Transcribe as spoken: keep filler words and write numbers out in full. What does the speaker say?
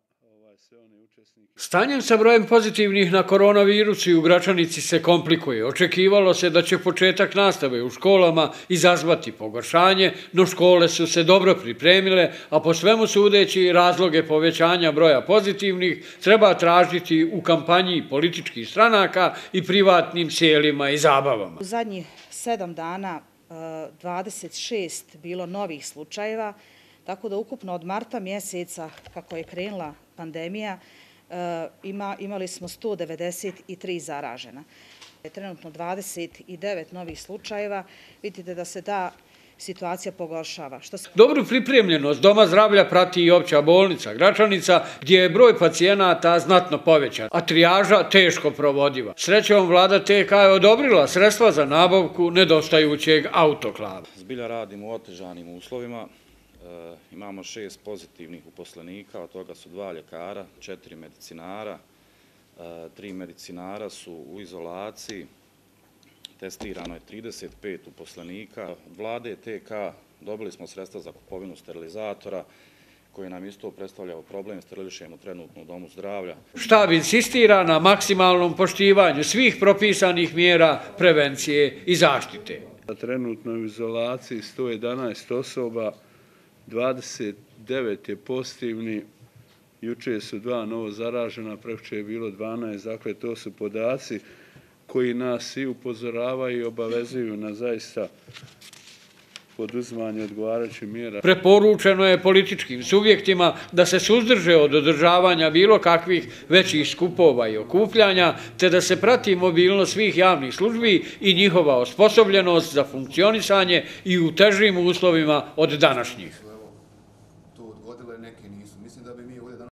Stanjem sa brojem pozitivnih na koronavirus u Gračanici se komplikuje. Očekivalo se da će početak nastave u školama izazvati pogoršanje, no škole su se dobro pripremile, a po svemu sudeći razloge povećanja broja pozitivnih treba tražiti u kampanji političkih stranaka i privatnim sjelima i zabavama. U zadnjih sedam dana dvadeset šest bilo novih slučajeva, tako da ukupno od marta mjeseca, kako je krenula pandemija, imali smo sto devedeset tri zaražena. Trenutno dvadeset devet novih slučajeva. Vidite da se ta situacija pogoršava. Dobru pripremljenost Doma zdravlja prati i opća bolnica Gračanica, gdje je broj pacijenata znatno povećan, a trijaža teško provodiva. Srećom, vlada te ka je odobrila sredstva za nabavku nedostajućeg autoklava. Zbilja radimo u otežanim uslovima. Imamo šest pozitivnih uposlenika, od toga su dva ljekara, četiri medicinara, tri medicinara su u izolaciji, testirano je trideset pet uposlenika. Od vlade te ka dobili smo sredstva za kupovinu sterilizatora, koji nam isto predstavljao problem, sterilišemo trenutno u Domu zdravlja. Štab insistira na maksimalnom poštivanju svih propisanih mjera prevencije i zaštite. Trenutno je u izolaciji sto jedanaest osoba, dvadeset devet je pozitivni, juče su dva novo zaražena, prekjuče je bilo dvanaest, dakle to su podaci koji nas i upozoravaju i obavezuju na zaista poduzimanje odgovarajućih mjera. Preporučeno je političkim subjektima da se suzdrže od održavanja bilo kakvih većih skupova i okupljanja, te da se prati mobilnost svih javnih službi i njihova osposobljenost za funkcionisanje i u težim uslovima od današnjih.